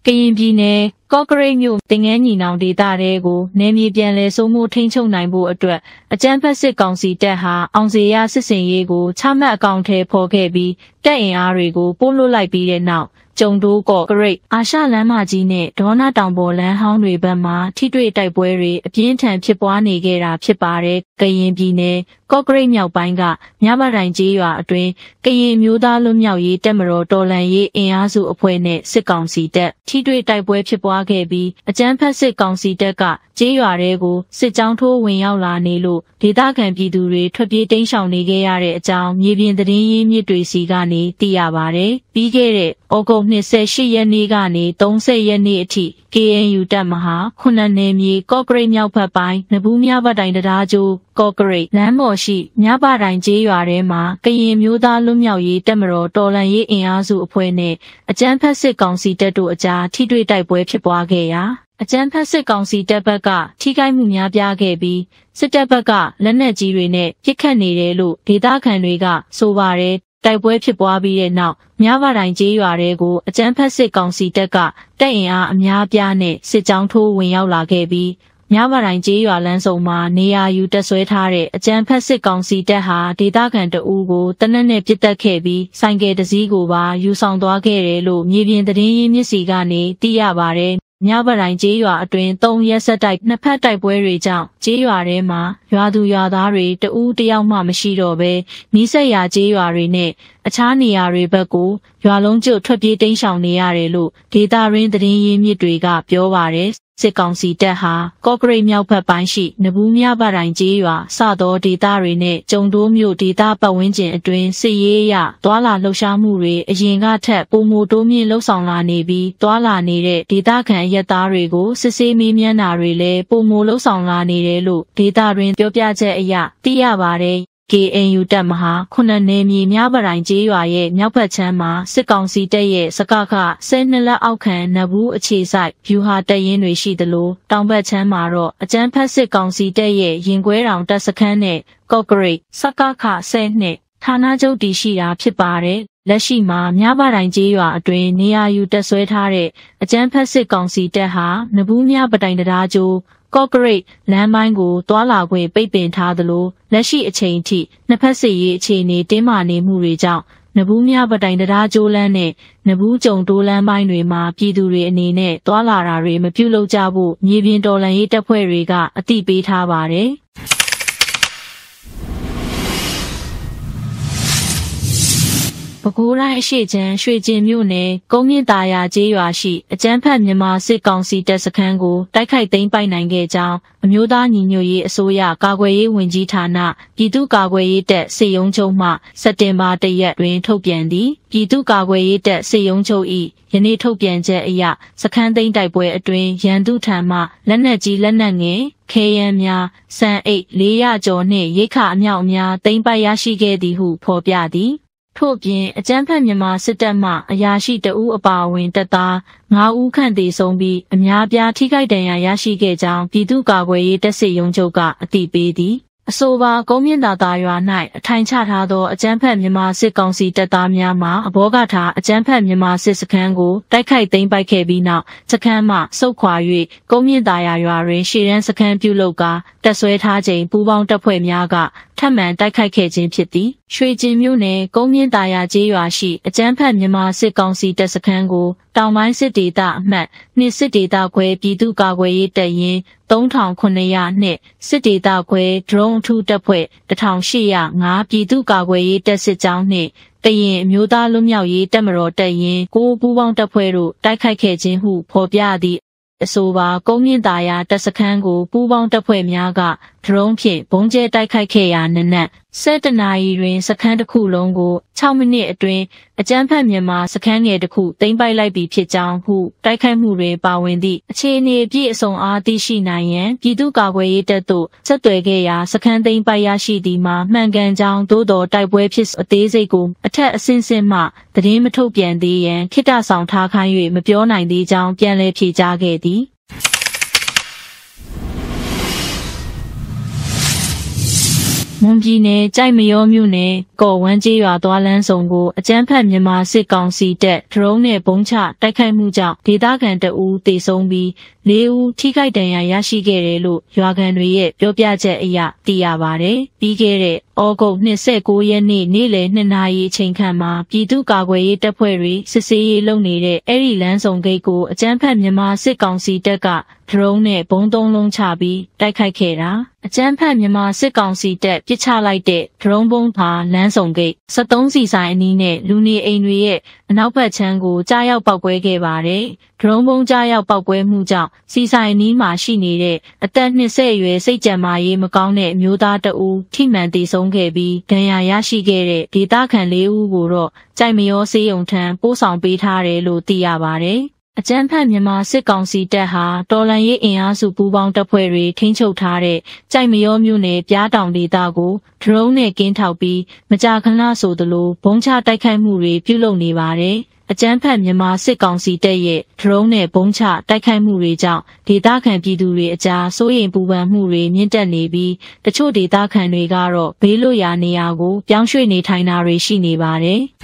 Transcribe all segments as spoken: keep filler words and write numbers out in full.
ရင်ပြည်နယ်ကော့ကရိတ်မြို့တင်ငန်းညီနောင်ဒေသတွေကိုနယ်မြေပြန်လည်စိုးမိုးထိန်းချုပ်နိုင်ဖို့အတွက်အကြမ်းဖက်စစ်ကောင်စီတပ်ဟာအောင်စေရစစ်စင်ရေးကိုချမှတ်အကောင့်ထဲဖော်ခဲ့ပြီးတပ်အင်အားတွေကိုပို့လွှတ်လိုက်ပြီးတဲ့နောက်ကျုံတိုးကော့ကရိတ်အာရှလမ်းမကြီးနဲ့ဒေါနာတောင်ပေါ်လမ်းဟောင်းတွေဘက်မှာထိတွေ့တိုက်ပွဲတွေအပြင်းထန်ဖြစ်ပွားနေခဲ့တာဖြစ်ပါတယ်။ကရင်ပြည်နယ်ကော့ကရိတ်မြောက်ပိုင်းကမြမတိုင်ကျေးရွာအတွင်းကရင်မျိုးသားလွတ်မြောက်ရေးတပ်မတော်တော်လှန်ရေးအင်အားစုအဖွဲ့နဲ့စစ်ကောင်စီတပ်ထိတွေ့တိုက်ပွဲဖြစ်ပွားခဲ့ပြီးအကြမ်းဖက်စစ်ကောင်စီတပ်ကကျေးရွာတွေကိုစစ်ကြောင်းထိုးဝင်ရောက်လာနေလို့ဒေသခံပြည်သူတွေထွက်ပြေးတိမ်းရှောင်နေခဲ့ရတဲ့အကြောင်းမြေပြင်သတင်းရင်းမြစ်တွေစီကနေသိရပါတယ်။ပြီးခဲ့တဲ့ဩဂုတ်နှစ်ရှစ်ရက်နေ့ကနေသုံးဆယ်ရက်နေ့အထိ ကေအန်ယူ တပ်မဟာခုနှစ်နယ်မြေကော့ကရိတ်မြောက်ဘက်ပိုင်းနဘူးမြဘတိုင်တရားကျိုးကော့ကရိတ်လမ်းပေါ်ရှိမြဘတိုင်ကျေးရွာထဲမှာကရင်မျိုးသားလွတ်မြောက်ရေးတပ်မတော်တော်လှန်ရေးအင်အားစုအဖွဲ့နဲ့အကြမ်းဖက်စစ်ကောင်စီတပ်တို့အကြားထိတွေ့တိုက်ပွဲဖြစ်ပွားခဲ့ရာအကြမ်းဖက်စစ်ကောင်စီတပ်ဘက်ကထိခိုက်မှုများပြားခဲ့ပြီးစစ်တပ်ဘက်ကလက်နက်ကြီးတွေနဲ့ပစ်ခတ်နေတယ်လို့ဒေသခံတွေကဆိုပါတယ်တိုက်ပွဲဖြစ်ပွားပြီးတဲ့နောက်မြဘတိုင်ကျေးရွာတွေကိုအကြမ်းဖက်စစ်ကောင်စီတပ်ကတပ်အင်အားအများပြားနဲ့စစ်ကြောင်းထိုးဝင်ရောက်လာခဲ့ပြီးမြဘတိုင်ကျေးရွာလမ်းစုံမှာနေရာယူတပ်ဆွဲထားတဲ့အကြမ်းဖက်စစ်ကောင်စီတပ်ဟာဒေသခံတအူးကိုတနက်နဲ့ပစ်တက်ခဲ့ပြီးဆိုင်ကယ်တစ်စီးကိုပါယူဆောင်သွားခဲ့တယ်လို့မြေပြင်သတင်းရင်းမြစ်စီကနေသိရပါတယ်မြဘတိုင်ကျေးရွာအတွင်းသုံးရက်ဆက်တိုက်နှစ်ဖက်တိုက်ပွဲတွေကြောင့်ကျေးရွာထဲမှာရွာသူရွာသားတွေတဦးတယောက်မှမရှိတော့ဘဲနီးစပ်ရာကျေးရွာတွေနဲ့အခြားနေရာတွေဘက်ကိုရွာလုံးကျွတ်ထွက်ပြေးတိမ်းရှောင်နေရတယ်လို့ဒေသရင်းသတင်းရင်းမြစ်တွေကပြောပါတယ်စစ်ကောင်စီတပ်ဟာကော့ကရိတ်မြောက်ဘက်ပိုင်းရှိနဘူးမြဘတိုင်ကျေးရွာစသောဒေသတွေနဲ့ကျုံတိုးမြို့ဒေသပတ်ဝန်းကျင်အတွင်းစစ်ရေးအရသွာလာလှုပ်ရှားမှုတွေအရင်ကထက်ပိုမိုတိုးမြင့်လှုပ်ဆောင်လာနေပြီးသွာလာနေတဲ့ဒေသခံရက်သားတွေကိုစစ်ဆေးမေးမြန်းတာတွေလည်းပိုမိုလှုပ်ဆောင်လာနေတယ်လို့ဒေသတွင်ပြောပြချက်အရသိရပါတယ်ကေအန်ယူ တပ်မဟာခုနှစ်နယ်မြေမြဘတိုင်ကျေးရွာရဲ့မြောက်ဘက်ခြမ်းမှာစစ်ကောင်စီတပ်ရဲ့စကခဆယ်နှစ်လက်အောက်ခံနဘူးအခြေဆိုင်ဗျူဟာတပ်ရင်းတွေရှိသလိုတောင်ဘက်ခြမ်းမှာတော့အကြမ်းဖက်စစ်ကောင်စီတပ်ရဲ့ရင်ကွဲတောင်တပ်စခန်းနဲ့ကော့ကရိတ်စကခဆယ်နှစ်ဌာနချုပ်တည်ရှိတာဖြစ်ပါတယ်လက်ရှိမှာမြဘတိုင်ကျေးရွာအတွင်းနေရာယူတပ်ဆွဲထားတဲ့အကြမ်းဖက်စစ်ကောင်စီတပ်ဟာနဘူးမြပတိုင်တရားကျိုးကော့ကရိတ်လမ်းပိုင်းကိုတွာလာခွင့်ပိတ်ပင်ထားသလိုလက်ရှိအချိန်ထိနှစ်ဖက်စစ်ရေးအခြေအနေတင်းမာနေမှုတွေကြောင့်နဘူးမြပတိုင်တရားကျိုးလမ်းနဲ့နဘူးကျုံတိုးလမ်းပိုင်းတွေမှာပြည်သူတွေအနေနဲ့တွာလာတာတွေမပြုလုပ်ကြဖို့မြေပြင်တော်လှန်ရေးတပ်ဖွဲ့တွေကအသိပေးထားပါတယ်ပဲခူးတိုင်းအရှိချမ်းရွှေကျင်မြို့နယ်ကုန်းမြင့်သာယာကျေးရွာရှိအကျန်းဖတ်မြန်မာစစ်ကောင်စီတပ်စခန်းကိုတိုက်ခိုက်သိမ်းပိုက်နိုင်ခဲ့ကြောင်းအမျိုးသားညီညွတ်ရေးအစိုးရကာကွယ်ရေးဝန်ကြီးဌာနပြည်သူ့ကာကွယ်ရေးတပ်စစ်ရုံးချုပ်မှစက်တင်ဘာလရက်တွင်ထုတ်ပြန်သည်ပြည်သူ့ကာကွယ်ရေးတပ်စစ်ရုံးချုပ်၏ယနေ့ထုတ်ပြန်ချက်အရစခန်းသိမ်းတိုက်ပွဲအတွင်းရန်သူထံမှလက်နက်ကြီးလက်နက်ငယ်ခဲယမ်းများစံအိတ်လေးရာကျော်နှင့်ရိက္ခာအမြောက်အများသိမ်းပိုက်ရရှိခဲ့သည်ဟုဖော်ပြသည်ထို့ပြင်အကြမ်းဖက်မြန်မာစစ်တပ်မှအရာရှိတအူးအပါအဝင်တပ်သားငါးဦးခန့်သေဆုံးပြီးအများပြားထိခိုက်ဒဏ်ရာရရှိခဲ့ကြောင်းပြည်သူ့ကာကွယ်ရေးတပ်စစ်ရုံးချုပ်ကအသိပေးသည်အဆိုပါကုန်းမြင့်သာသာရွာ၌အထိုင်ချထားသောအကြမ်းဖက်မြန်မာစစ်ကောင်စီတပ်သားများမှအဘောကထားအကြမ်းဖက်မြန်မာစစ်စခန်းကိုတိုက်ခိုက်သိမ်းပိုက်ခဲ့ပြီးနောက်စခန်းမှဆုတ်ခွာ၍ကုန်းမြင့်သာရွာတွင်ရှေ့တန်းစခန်းပြုလုပ်ကာတပ်ဆွဲထားချိန်ပူးပေါင်းတပ်ဖွဲ့များကထပ်မံတိုက်ခိုက်ခဲ့ခြင်းဖြစ်သည်ရွှေကျင်မြို့နယ်ကုန်းမြင့်သာယာကျေးရွာရှိအကြမ်းဖက်မြန်မာစစ်ကောင်စီတပ်စခန်းကိုတောင်ပိုင်းစစ်ဒေသအမှတ်နှစ်စစ်ဒေသခွဲပြည်သူ့ကာကွယ်ရေးတပ်ရင်းသုံးထောင်ခုနှစ်ရာနှင့်စစ်ဒေသခွဲဒရုန်းအထူးတပ်ဖွဲ့တစ်ထောင်ရှစ်ရာငါးပြည်သူ့ကာကွယ်ရေးတပ်စစ်ကြောင်းနှင့်ကရင်အမျိုးသားလွတ်မြောက်ရေးတပ်မတော်တပ်ရင်းကိုပူးပေါင်းတပ်ဖွဲ့တို့တိုက်ခိုက်ခဲ့ခြင်းဟုဖော်ပြသည့်အဆိုပါကုန်းမြင့်သာယာတပ်စခန်းကိုပူးပေါင်းတပ်ဖွဲ့များကဒရုန်းဖြင့်ဘုံကျဲတိုက်ခိုက်ခဲ့ရာနနက်ဆယ်တနာရီတွင်စခန်းတစ်ခုလုံးကိုခြောက်မိနစ်အတွင်းအကြမ်းဖက်မြန်မာစခန်းငယ်တစ်ခုသိမ်းပိုက်လိုက်ပြီးဖြစ်ကြောင်းဟုတိုက်ခိုက်မှုတွင်ပါဝင်သည့်အခြေအနေအပြည့်အစုံအားသိရှိနိုင်ရန်ပြည်သူ့ကာကွယ်ရေးတပ်သို့ဆက်သွယ်ခဲ့ရာစခန်းသိမ်းပိုက်ရရှိသည်မှာမှန်ကန်ကြောင်းသို့တော်တိုက်ပွဲဖြစ်အသေးစိတ်ကိုအထက်အဆင့်ဆင့်မှသတင်းမထုတ်ပြန်သေးရန်ခေတ္တဆောင်ထားခိုင်း၍မပြောနိုင်သေးကြောင်းပြန်လည်ဖြေကြားခဲ့သည်မွန်ပြည်နယ်ကြိုက်မရောမြို့နယ်ကော်ဝမ်းကျေးရွာသွားလမ်းဆောင်ကိုအကြမ်းဖက်မြန်မာစစ်ကောင်စီတပ်ဒရုန်းနဲ့ဘုံချတိုက်ခိုက်မှုကြောင့်ဒေသခံတအူးတေဆုံးပြီးလေးဦးထိခိုက်ဒဏ်ရာရရှိခဲ့တယ်လို့ရွာခံတွေရဲ့ပြောပြချက်အရသိရပါတယ်။ပြီးခဲ့တဲ့ဩဂုတ်၂၉ရက်နေ့နေ့လယ်နှစ်နာရီအချိန်ခန့်မှာပြည်သူ့ကာကွယ်ရေးတပ်ဖွဲ့တွေစစ်ဆေးရေးလုပ်နေတဲ့အဲ့ဒီလမ်းဆောင်ဂိတ်ကိုအကြမ်းဖက်မြန်မာစစ်ကောင်စီတပ်ကဒရုန်းနဲ့ဘုံသုံးလုံးချပြီးတိုက်ခိုက်ခဲ့တာအကြမ်းဖက်မြန်မာစစ်ကောင်စီတပ်ပစ်ချလိုက်တဲ့ဒရုန်းဘုံပါလမ်းဆောင်ဂိတ်စက်သုံးစီဆိုင်အနီးနဲ့လူနေအိမ်တွေရဲ့အနောက်ဘက်ခြမ်းကိုကြားရောက်ပောက်ကွဲခဲ့ပါတယ်ဒရုန်းဘုံကြားရောက်ပောက်ကွဲမှုကြောင့်စီဆိုင်အနီးမှာရှိနေတဲ့အသက်၂၀အရွယ်စိတ်ကြံမာရေးမကောင်းတဲ့အမျိုးသားတဦးထိမှန်သေဆုံးခဲ့ပြီးဒဏ်ရာရရှိခဲ့တဲ့ဒေသခံ၄ဦးကိုတော့ကြိုက်မရောဆေးရုံထံပို့ဆောင်ပေးထားတယ်လို့သိရပါတယ်အကြမ်းဖက်မြန်မာစစ်ကောင်စီတပ်ဟာတော်လှန်ရေးအင်အားစုပူးပေါင်းတပ်ဖွဲ့တွေထိန်းချုပ်ထားတဲ့ကြိုက်မရောမြို့နယ်ပြားတောင်ဒေသကိုဒရုန်းနဲ့ကင်းထောက်ပြီးမကြာခဏဆိုသလိုဘုံချတိုက်ခိုက်မှုတွေပြုလုပ်နေပါတယ်။အကြမ်းဖက်မြန်မာစစ်ကောင်စီတပ်ရဲ့ဒရုန်းနဲ့ဘုံချတိုက်ခိုက်မှုတွေကြောင့်ဒေသခံပြည်သူတွေအကြားစိုးရိမ်ပူပန်မှုတွေမြင့်တက်နေပြီးတချို့ဒေသခံတွေကတော့ဘေးလွတ်ရာနေရာကိုပြောင်းရွှေ့နေထိုင်တာတွေရှိနေပါတယ်။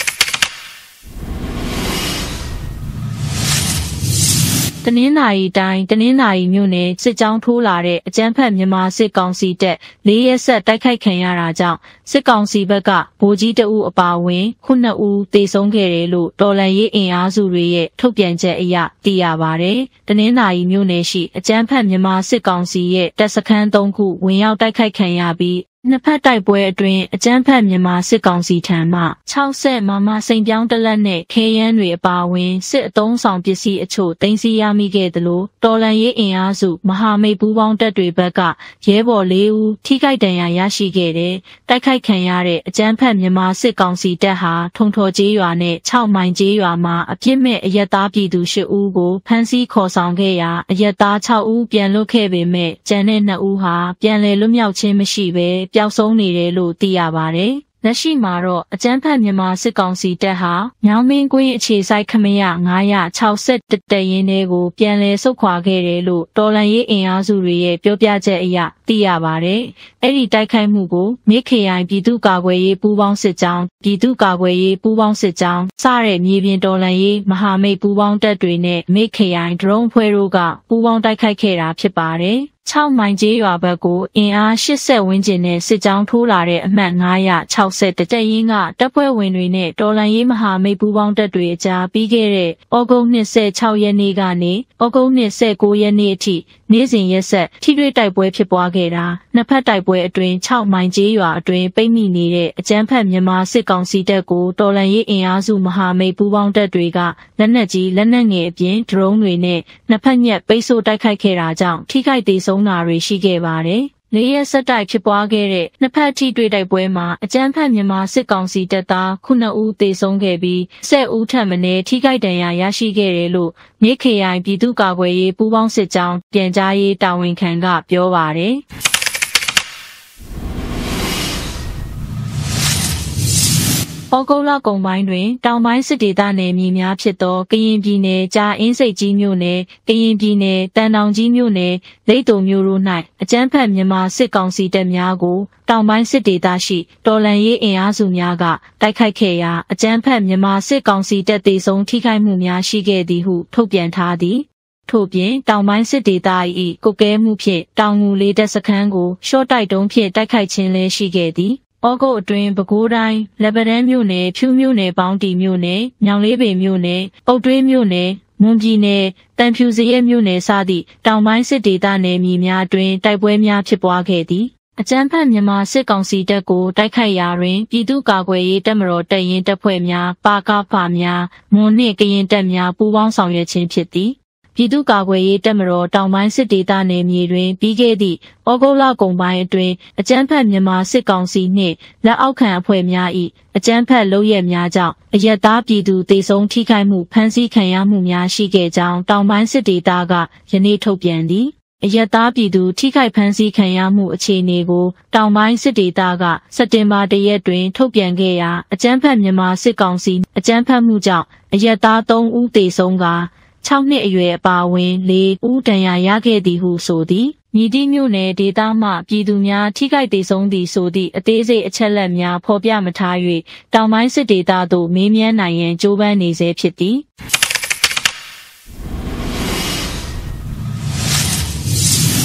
တနင်္သာရီတိုင်းတနင်္သာရီမြို့နယ်စစ်ကြောင်းထိုးလာတဲ့အကြမ်းဖက်မြန်မာစစ်ကောင်စီတပ်လေးရက်ဆက်တိုက်ခိုက်ခံရတာကြောင့်စစ်ကောင်စီဘက်ကဗိုလ်ကြီးတအုပ်အပါအဝင်ခုနှစ်ဦးသေဆုံးခဲ့တယ်လို့တော်လှန်ရေးအင်အားစုတွေရဲ့ထုတ်ပြန်ချက်အရသိရပါတယ်။တနင်္သာရီမြို့နယ်ရှိအကြမ်းဖက်မြန်မာစစ်ကောင်စီရဲ့တပ်စခန်းသုံးခုဝင်ရောက်တိုက်ခိုက်ခံရပြီးနှစ်ဖက်တိုက်ပွဲအတွင်းအကြမ်းဖက်မြန်မာစစ်ကောင်စီထံမှ၆၀မမစိန်ပြောင်းတလက်နဲ့ခဲယမ်းတွေအပါအဝင်စစ်အုံဆောင်ပစ္စည်းအချို့သိမ်းဆည်းရမိခဲ့သလိုတော်လှန်ရေးအင်အားစုမဟာမိတ်ပူးပေါင်းတပ်တွေဘက်ကရဲဘော်၄ဦးထိခိုက်ဒဏ်ရာရရှိခဲ့တဲ့တိုက်ခိုက်ခံရတဲ့အကြမ်းဖက်မြန်မာစစ်ကောင်စီတပ်ဟာထုံထော်ကျေးရွာနဲ့၆မိုင်ကျေးရွာမှာအပြစ်မဲ့အရက်သားပြည်သူ၈ဦးကိုဖမ်းဆီးခေါ်ဆောင်ခဲ့ရာအရက်သား၆ဦးပြန်လွတ်ခဲ့ပေမဲ့ကျန်တဲ့၂ဦးဟာပြန်လည်လွတ်မြောက်ခြင်းမရှိဘဲပျောက်ဆုံးနေတယ်လို့သိရပါတယ်။လက်ရှိမှာတော့အကြမ်းဖက်မြန်မာစစ်ကောင်စီတပ်ဟာညောင်မင်းကွင်းအခြေစိုက်ခမရ၅၆၁တပ်ရင်းတွေကိုပြန်လည်ဆုတ်ခွာခဲ့တယ်လို့တော်လှန်ရေးအင်အားစုတွေရဲ့ပြောပြချက်အရသိရပါတယ်။အဲ့ဒီတိုက်ခိုက်မှုကိုမြစ်ခရိုင်ပြည်သူ့ကာကွယ်ရေးပူးပေါင်းစစ်ကြောင်းပြည်သူ့ကာကွယ်ရေးပူးပေါင်းစစ်ကြောင်းစတဲ့မြေပြင်တော်လှန်ရေးမဟာမိတ်ပူးပေါင်းတပ်တွေနဲ့မြစ်ခရိုင်ဒရုန်းဖွဲ့တို့ကပူးပေါင်းတိုက်ခိုက်ခဲ့တာဖြစ်ပါတယ်။၆မိုင်ကျေးရွာဘက်ကိုအင်အား၈၀ဝန်းကျင်နဲ့စစ်ကြောင်းထိုးလာတဲ့အမှတ်၅၆၁တပ်ရင်းကတပ်ဖွဲ့ဝင်တွေနဲ့တော်လှန်ရေးမဟာမိတ်ပူးပေါင်းတပ်တွေအကြားပြီးခဲ့တဲ့ဩဂုတ်၂၆ရက်နေ့ကနေဩဂုတ်၂၉ရက်နေ့အထိနေ့စဉ်ရက်ဆက်ထိတွေ့တိုက်ပွဲဖြစ်ပွားခဲ့တာနှစ်ဖက်တိုက်ပွဲအတွင်း၆မိုင်ကျေးရွာအတွင်းပိတ်မိနေတဲ့အကြမ်းဖက်မြန်မာစစ်ကောင်စီတပ်ကိုတော်လှန်ရေးအင်အားစုမဟာမိတ်ပူးပေါင်းတပ်တွေကလက်နက်ကြီးလက်နက်ငယ်အပြင်ဒရုန်းတွေနဲ့နှစ်ဖက်ညက်ပိတ်ဆို့တိုက်ခိုက်ခဲ့တာကြောင့်ထိခိုက်ဒေဆုံးတာတွေရှိခဲ့ပါတယ်။လေးရက်ဆက်တိုက်ဖြစ်ပွားခဲ့တဲ့နှစ်ဖက်ထိတွေ့တိုက်ပွဲမှာအကြမ်းဖက်မြန်မာစစ်ကောင်စီတပ်သားခုနှစ်ဦးသေဆုံးခဲ့ပြီး၁၀ဦးထပ်မံထိခိုက်ဒဏ်ရာရရှိခဲ့တယ်လို့မြစ်ခရိုင်ပြည်သူ့ကာကွယ်ရေးပူးပေါင်းစစ်ကြောင်းပြန်ကြားရေးတာဝန်ခံကပြောပါတယ်။ဩဂုတ်လကုန်ပိုင်းတွင်တောင်ပိုင်းစစ်ဒေသနယ်မြေများဖြစ်သောကရင်ပြည်နယ်ကြာအင်းစိတ်ကြီးမြို့နယ်ကရင်ပြည်နယ်တန်တောင်ကြီးမြို့နယ်လိတ်တုံမြို့တို့၌အကြမ်းဖက်မြန်မာစစ်ကောင်စီတပ်များကိုတောင်ပိုင်းစစ်ဒေသရှိတော်လှန်ရေးအင်အားစုများကတိုက်ခိုက်ခဲ့ရာအကြမ်းဖက်မြန်မာစစ်ကောင်စီတပ်သေဆုံးထိခိုက်မှုများရှိခဲ့သည်ဟုထုတ်ပြန်ထားသည်ထို့ပြင်တောင်ပိုင်းစစ်ဒေသ၏ကုတ်ကဲမှုဖြင့်တောင်ငူလေးတပ်စခန်းကိုရှော့တိုက်တုံးဖြင့်တိုက်ခိုက်ခြင်းလည်းရှိခဲ့သည်ဩဂုတ်အတွင်းပဲခူးတိုင်းလက်ပတန်းမြို့နယ်ဖြူးမြို့နယ်ပေါင်းတီမြို့နယ်ညောင်လေးပင်မြို့နယ်အုတ်တွင်းမြို့နယ်မွန်ပြည်နယ်တန်ဖြူစရဲမြို့နယ်စသည့်တောင်ပိုင်းစစ်ဒေသနယ်မြေများအတွင်းတိုက်ပွဲများဖြစ်ပွားခဲ့သည်အကြမ်းဖက်မြန်မာစစ်ကောင်စီတပ်ကိုတိုက်ခိုက်ရာတွင်ပြည်သူ့ကာကွယ်ရေးတပ်မတော်တပ်ရင်းတပ်ဖွဲ့များပါကဖများမွန်နှင့်ကရင်တပ်များပူးပေါင်းဆောင်ရွက်ခြင်းဖြစ်သည်ပြည်သူ့ကာကွယ်ရေးတပ်မတော်တောင်ပိုင်းစစ်ဒေသနယ်မြေတွင်ပြီးခဲ့သည့်ဩဂုတ်လကုန်ပိုင်းအတွင်းအကြမ်းဖက်မြန်မာစစ်ကောင်စီနှင့်လက်အောက်ခံအဖွဲ့များ၏အကြမ်းဖက်လုပ်ရက်များကြောင့်အရက်သားပြည်သူသေဆုံးထိခိုက်မှုဖမ်းဆီးခံရမှုများရှိခဲ့ကြောင်းတောင်ပိုင်းစစ်ဒေသကယနေ့ထုတ်ပြန်သည်အရက်သားပြည်သူထိခိုက်ဖမ်းဆီးခံရမှုအခြေအနေကိုတောင်ပိုင်းစစ်ဒေသကစက်တင်ဘာတရက်တွင်ထုတ်ပြန်ခဲ့ရာအကြမ်းဖက်မြန်မာစစ်ကောင်စီအကြမ်းဖက်မှုကြောင့်အရက်သား၃ဦးသေဆုံးကာ၆နှစ်အရွယ်အပါအဝင်၄ဦးဒဏ်ရာရခဲ့သည်ဟုဆိုသည်မြည်သည့်မြို့နယ်ဒေသမှပြည်သူများထိခိုက်ဒေဆုံးသည်ဆိုသည့်အသေးစိတ်အချက်အလက်များဖော်ပြမထား၍တောင်ပိုင်းစစ်ဒေသသို့မေးမြန်းနိုင်ရန်ကြိုးပမ်းနေဆဲဖြစ်သည်